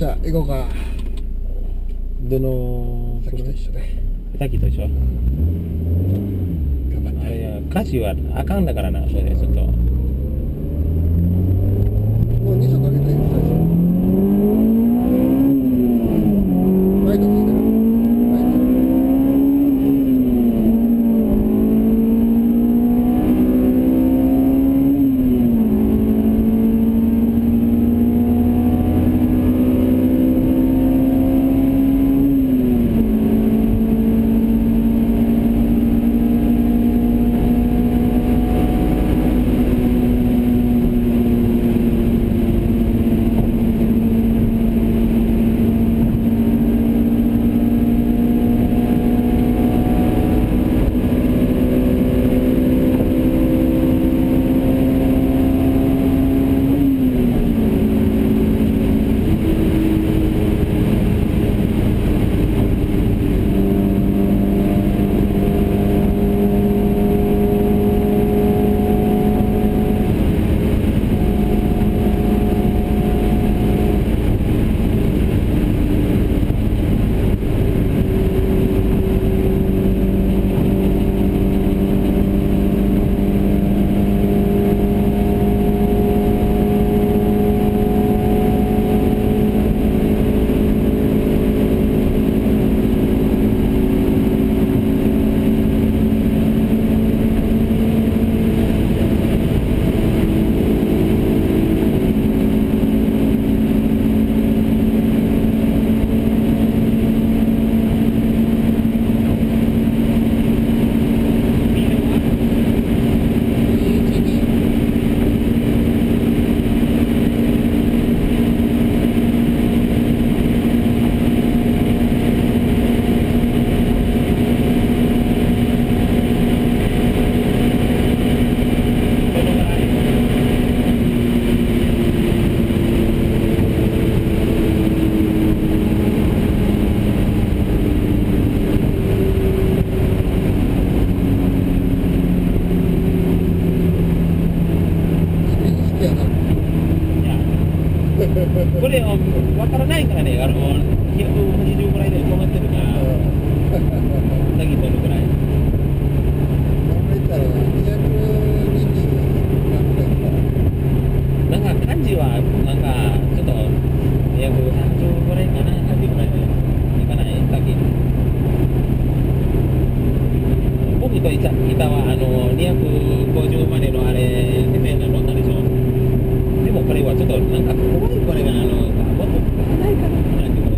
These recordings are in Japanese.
じゃあ行こうか。 どのさっきと一緒でさっきと一緒。 頑張って。 あれや歌詞はあかんだからな。それでちょっともう2色上げたい最初。ライトついてる。ライト。 これ分からないからね、180ぐらいで止まってるから、さっきどのぐらい。なんか漢字はなんかちょっと230ぐらいかな、30ぐらいでいかない、さっき。僕といたは250までのあれ、てめえな乗ったでしょ。でもこれはちょっとなんか怖い、これがもっとないかなってこれ。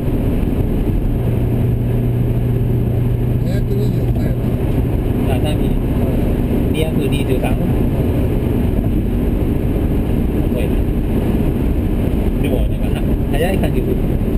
223やな。 あ、単に223。遅いな。でもなんか早い感じする。